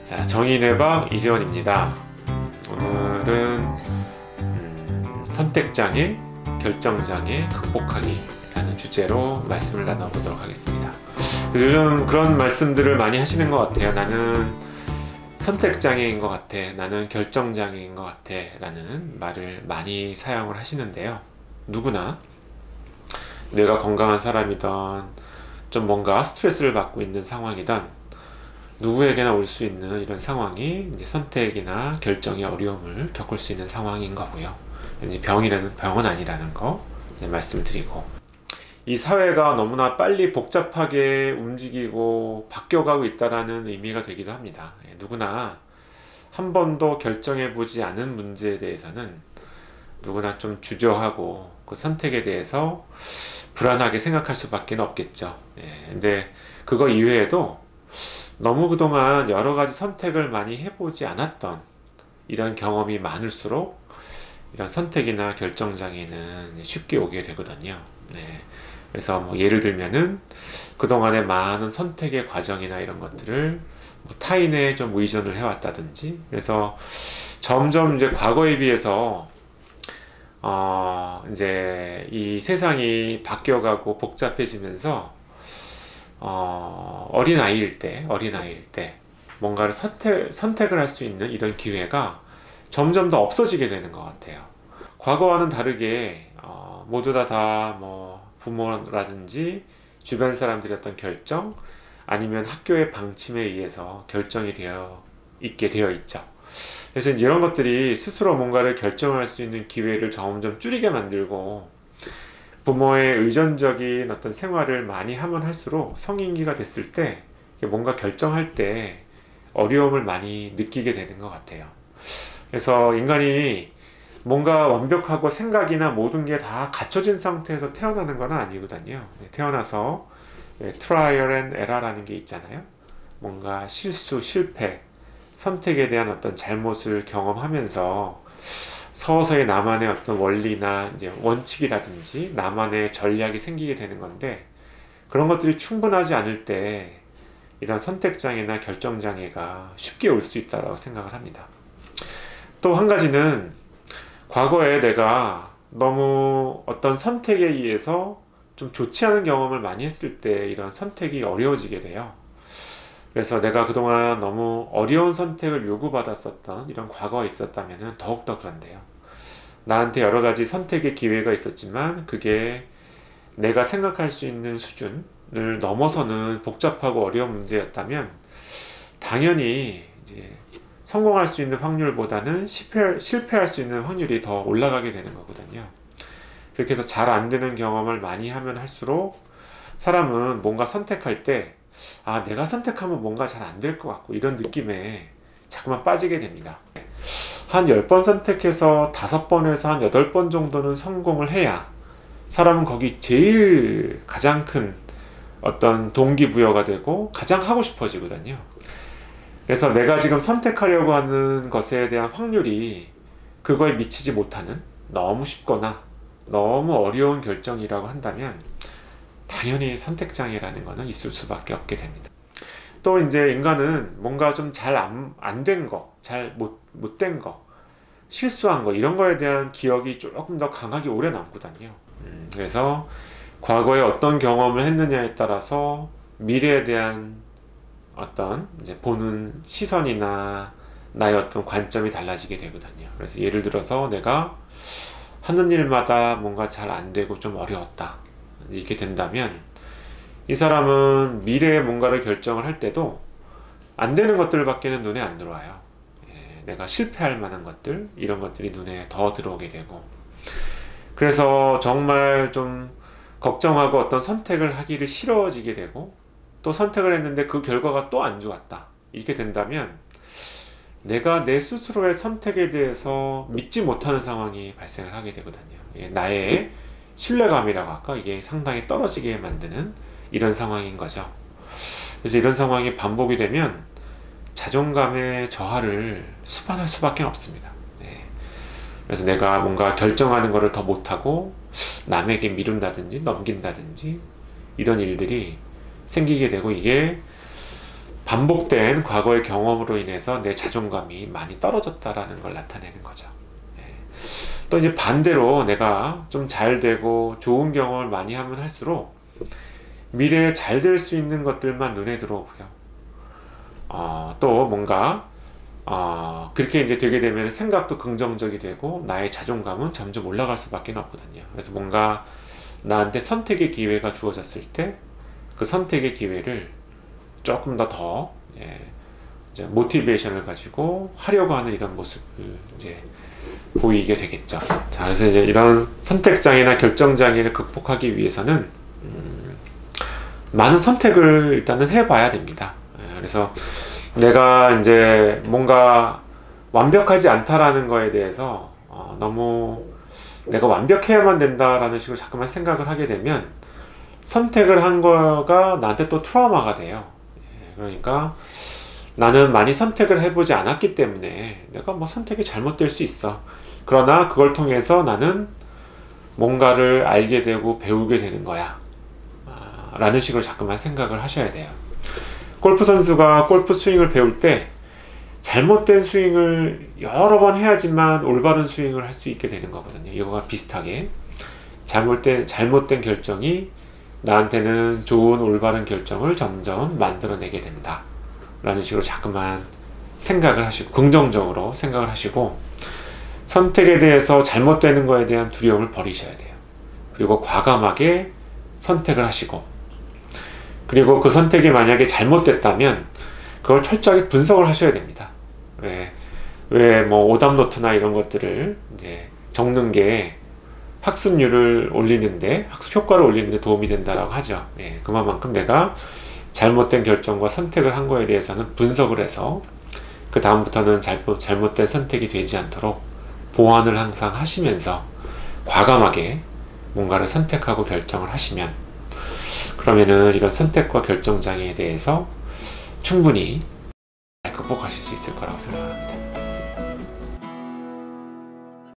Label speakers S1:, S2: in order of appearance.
S1: 자, 정의의 방 이재원입니다. 오늘은 선택장애, 결정장애 극복하기 라는 주제로 말씀을 나눠보도록 하겠습니다. 요즘 그런 말씀들을 많이 하시는 것 같아요. 나는 선택장애인 것 같아, 나는 결정장애인 것 같아 라는 말을 많이 사용을 하시는데요. 누구나 내가 건강한 사람이든 좀 뭔가 스트레스를 받고 있는 상황이든 누구에게나 올 수 있는 이런 상황이 이제 선택이나 결정의 어려움을 겪을 수 있는 상황인 거고요. 이제 병은 아니라는 거 이제 말씀을 드리고, 이 사회가 너무나 빨리 복잡하게 움직이고 바뀌어가고 있다라는 의미가 되기도 합니다. 누구나 한 번도 결정해 보지 않은 문제에 대해서는 누구나 좀 주저하고 그 선택에 대해서 불안하게 생각할 수밖에 없겠죠. 근데 그거 이외에도 너무 그동안 여러 가지 선택을 많이 해보지 않았던 이런 경험이 많을수록 이런 선택이나 결정장애는 쉽게 오게 되거든요. 그래서 뭐 예를 들면은 그동안의 많은 선택의 과정이나 이런 것들을 뭐 타인에 좀 의존을 해왔다든지, 그래서 점점 이제 과거에 비해서 이제 이 세상이 바뀌어가고 복잡해지면서 어린아이일 때 뭔가를 선택을 할 수 있는 이런 기회가 점점 더 없어지게 되는 것 같아요. 과거와는 다르게 모두 다 뭐 부모라든지 주변 사람들의 어떤 결정, 아니면 학교의 방침에 의해서 결정이 있게 되어 있죠. 그래서 이런 것들이 스스로 뭔가를 결정할 수 있는 기회를 점점 줄이게 만들고, 부모의 의존적인 어떤 생활을 많이 하면 할수록 성인기가 됐을 때 뭔가 결정할 때 어려움을 많이 느끼게 되는 것 같아요. 그래서 인간이 뭔가 완벽하고 생각이나 모든 게 다 갖춰진 상태에서 태어나는 건 아니거든요. 태어나서 트라이얼 앤 에러라는 게 있잖아요. 뭔가 실수, 실패, 선택에 대한 어떤 잘못을 경험하면서 서서히 나만의 어떤 원리나 이제 원칙이라든지 나만의 전략이 생기게 되는 건데, 그런 것들이 충분하지 않을 때 이런 선택장애나 결정장애가 쉽게 올 수 있다고 생각을 합니다. 또 한 가지는, 과거에 내가 너무 어떤 선택에 의해서 좀 좋지 않은 경험을 많이 했을 때 이런 선택이 어려워지게 돼요. 그래서 내가 그동안 너무 어려운 선택을 요구받았었던 이런 과거가 있었다면 더욱더 그런데요. 나한테 여러 가지 선택의 기회가 있었지만 그게 내가 생각할 수 있는 수준을 넘어서는 복잡하고 어려운 문제였다면 당연히 이제 성공할 수 있는 확률보다는 실패할 수 있는 확률이 더 올라가게 되는 거거든요. 그렇게 해서 잘 안 되는 경험을 많이 하면 할수록 사람은 뭔가 선택할 때 내가 선택하면 뭔가 잘 안 될 것 같고 이런 느낌에 자꾸만 빠지게 됩니다. 한 10번 선택해서 5번에서 한 8번 정도는 성공을 해야 사람은 거기 제일 가장 큰 어떤 동기부여가 되고 가장 하고 싶어지거든요. 그래서 내가 지금 선택하려고 하는 것에 대한 확률이 그거에 미치지 못하는, 너무 쉽거나 너무 어려운 결정이라고 한다면 당연히 선택장애라는 것은 있을 수밖에 없게 됩니다. 또 이제 인간은 뭔가 좀 잘 안 된 거, 잘 못 된 거, 실수한 거, 이런 거에 대한 기억이 조금 더 강하게 오래 남거든요. 그래서 과거에 어떤 경험을 했느냐에 따라서 미래에 대한 어떤 이제 보는 시선이나 나의 어떤 관점이 달라지게 되거든요. 그래서 예를 들어서 내가 하는 일마다 뭔가 잘 안 되고 좀 어려웠다, 이렇게 된다면 이 사람은 미래에 뭔가를 결정을 할 때도 안 되는 것들밖에는 눈에 안 들어와요. 내가 실패할 만한 것들, 이런 것들이 눈에 더 들어오게 되고, 그래서 정말 좀 걱정하고 어떤 선택을 하기를 싫어지게 되고, 또 선택을 했는데 그 결과가 또 안 좋았다, 이렇게 된다면 내가 내 스스로의 선택에 대해서 믿지 못하는 상황이 발생을 하게 되거든요. 나의 신뢰감이라고 할까, 이게 상당히 떨어지게 만드는 이런 상황인 거죠. 그래서 이런 상황이 반복이 되면 자존감의 저하를 수반할 수밖에 없습니다. 그래서 내가 뭔가 결정하는 것을 더 못하고 남에게 미룬다든지 넘긴다든지 이런 일들이 생기게 되고, 이게 반복된 과거의 경험으로 인해서 내 자존감이 많이 떨어졌다라는 걸 나타내는 거죠. 예. 또 이제 반대로 내가 좀 잘 되고 좋은 경험을 많이 하면 할수록 미래에 잘 될 수 있는 것들만 눈에 들어오고요. 또 뭔가 그렇게 이제 되게 되면 생각도 긍정적이 되고 나의 자존감은 점점 올라갈 수밖에 없거든요. 그래서 뭔가 나한테 선택의 기회가 주어졌을 때 그 선택의 기회를 조금 더 이제 모티베이션을 가지고 하려고 하는 이런 모습을 이제 보이게 되겠죠. 자, 그래서 이제 이런 선택장애나 결정장애를 극복하기 위해서는 많은 선택을 일단은 해봐야 됩니다. 그래서 내가 이제 뭔가 완벽하지 않다라는 거에 대해서 너무 내가 완벽해야만 된다라는 식으로 자꾸만 생각을 하게 되면 선택을 한 거가 나한테 또 트라우마가 돼요. 그러니까 나는 많이 선택을 해보지 않았기 때문에 내가 뭐 선택이 잘못될 수 있어. 그러나 그걸 통해서 나는 뭔가를 알게 되고 배우게 되는 거야. 라는 식으로 자꾸만 생각을 하셔야 돼요. 골프 선수가 골프 스윙을 배울 때 잘못된 스윙을 여러 번 해야지만 올바른 스윙을 할 수 있게 되는 거거든요. 이거가 비슷하게 잘못된 결정이 나한테는 좋은 올바른 결정을 점점 만들어내게 된다 라는 식으로 자꾸만 생각을 하시고 긍정적으로 생각을 하시고 선택에 대해서 잘못되는 거에 대한 두려움을 버리셔야 돼요. 그리고 과감하게 선택을 하시고 그리고 그 선택이 만약에 잘못됐다면 그걸 철저하게 분석을 하셔야 됩니다. 왜 뭐 오답노트나 이런 것들을 이제 적는 게 학습률을 올리는데 학습 효과를 올리는데 도움이 된다라고 하죠. 그만큼 내가 잘못된 결정과 선택을 한 거에 대해서는 분석을 해서 그 다음부터는 잘못된 선택이 되지 않도록 보완을 항상 하시면서 과감하게 뭔가를 선택하고 결정을 하시면 그러면은 이런 선택과 결정 장애에 대해서 충분히 극복하실 수 있을 거라고 생각합니다.